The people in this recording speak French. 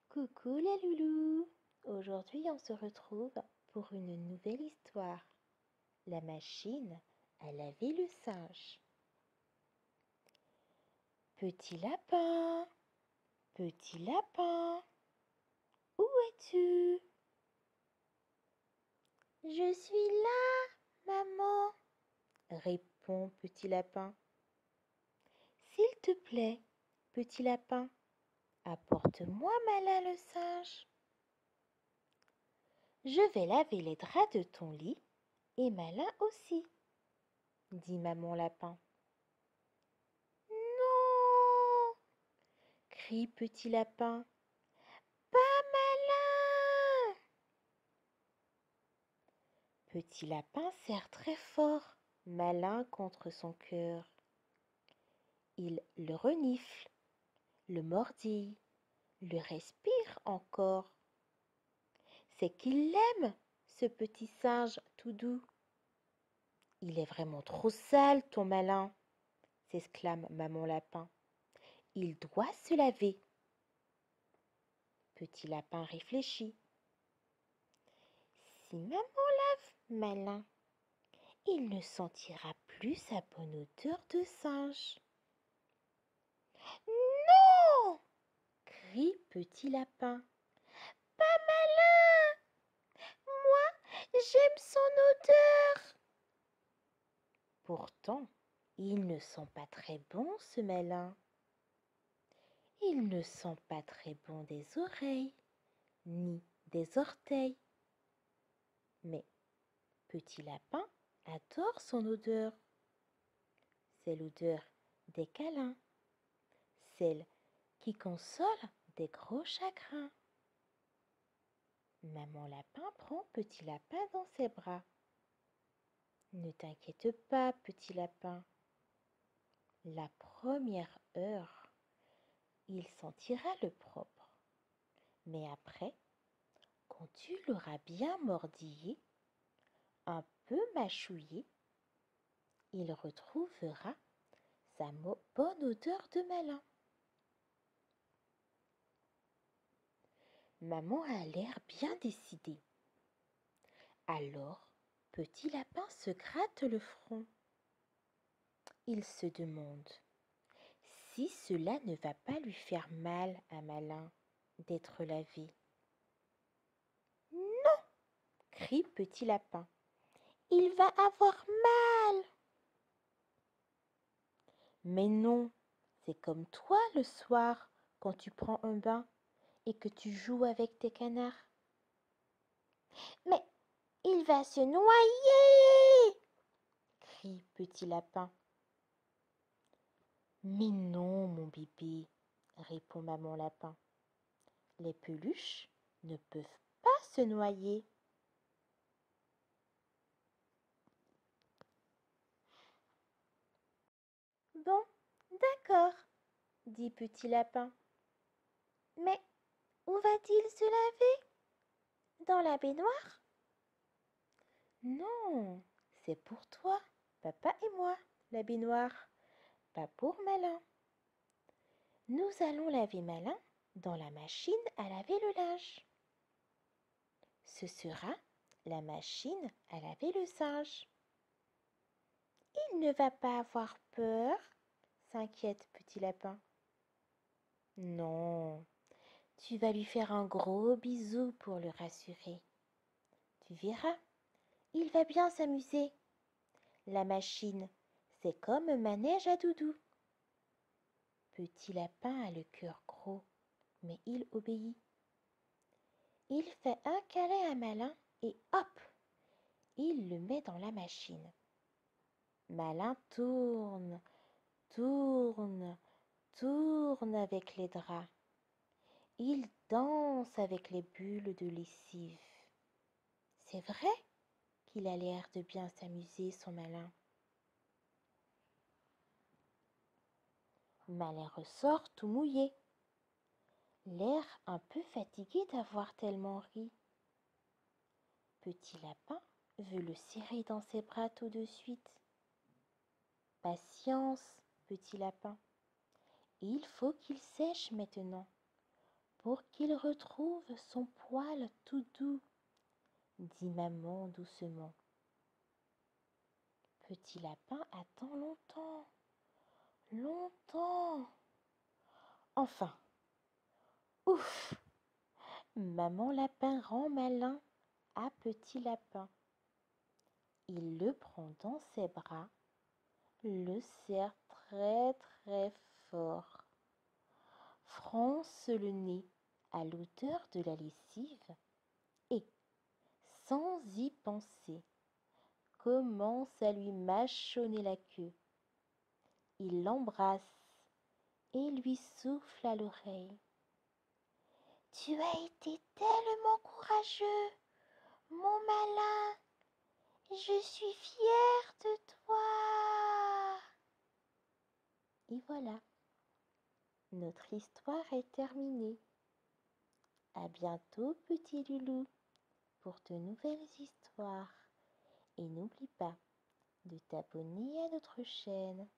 Coucou les loulous! Aujourd'hui on se retrouve pour une nouvelle histoire. La machine à laver le singe. Petit lapin, où es-tu? Je suis là, maman, répond Petit lapin. S'il te plaît, Petit lapin, apporte-moi Malin le singe. Je vais laver les draps de ton lit et Malin aussi, dit maman lapin. Non! Crie Petit lapin. Pas Malin! Petit lapin serre très fort Malin contre son cœur. Il le renifle, le mordille, le respire encore. C'est qu'il l'aime, ce petit singe tout doux. Il est vraiment trop sale, ton Malin, s'exclame maman lapin. Il doit se laver. Petit lapin réfléchit. Si maman lave Malin, il ne sentira plus sa bonne odeur de singe. Non! Crie Petit lapin. Pas Malin! Moi, j'aime son odeur. Pourtant, il ne sent pas très bon ce Malin. Il ne sent pas très bon des oreilles, ni des orteils. Mais Petit lapin adore son odeur. C'est l'odeur des câlins, celle qui console des gros chagrins. Maman lapin prend Petit lapin dans ses bras. Ne t'inquiète pas, Petit lapin. La première heure, il sentira le propre. Mais après, quand tu l'auras bien mordillé, un peu mâchouillé, il retrouvera sa bonne odeur de Malin. Maman a l'air bien décidée. Alors, Petit lapin se gratte le front. Il se demande si cela ne va pas lui faire mal à Malin d'être lavé. Non! Crie Petit lapin. Il va avoir mal. Mais non, c'est comme toi le soir quand tu prends un bain et que tu joues avec tes canards. Mais il va se noyer! Crie Petit lapin. Mais non, mon bébé, répond maman lapin. Les peluches ne peuvent pas se noyer. Bon, d'accord, dit Petit lapin. Mais où va-t-il se laver? Dans la baignoire? Non, c'est pour toi, papa et moi, la baignoire, pas pour Malin. Nous allons laver Malin dans la machine à laver le linge. Ce sera la machine à laver le singe. Il ne va pas avoir peur, s'inquiète Petit lapin. Non, tu vas lui faire un gros bisou pour le rassurer. Tu verras, il va bien s'amuser. La machine, c'est comme un manège à doudou. Petit lapin a le cœur gros, mais il obéit. Il fait un câlin à Malin et hop, il le met dans la machine. Malin tourne, tourne, tourne avec les draps. Il danse avec les bulles de lessive. C'est vrai qu'il a l'air de bien s'amuser, son Malin. Malin ressort tout mouillé, l'air un peu fatigué d'avoir tellement ri. Petit lapin veut le serrer dans ses bras tout de suite. Patience, Petit lapin. Il faut qu'il sèche maintenant pour qu'il retrouve son poil tout doux, dit maman doucement. Petit lapin attend longtemps, longtemps. Enfin, ouf! Maman lapin rend malin à petit lapin. Il le prend dans ses bras, le serre très très fort, fronce le nez à l'odeur de la lessive et, sans y penser, commence à lui mâchonner la queue. Il l'embrasse et lui souffle à l'oreille. Tu as été tellement courageux, mon malin. Je suis fière de toi. Et voilà, notre histoire est terminée. À bientôt, petit loulou, pour de nouvelles histoires. Et n'oublie pas de t'abonner à notre chaîne.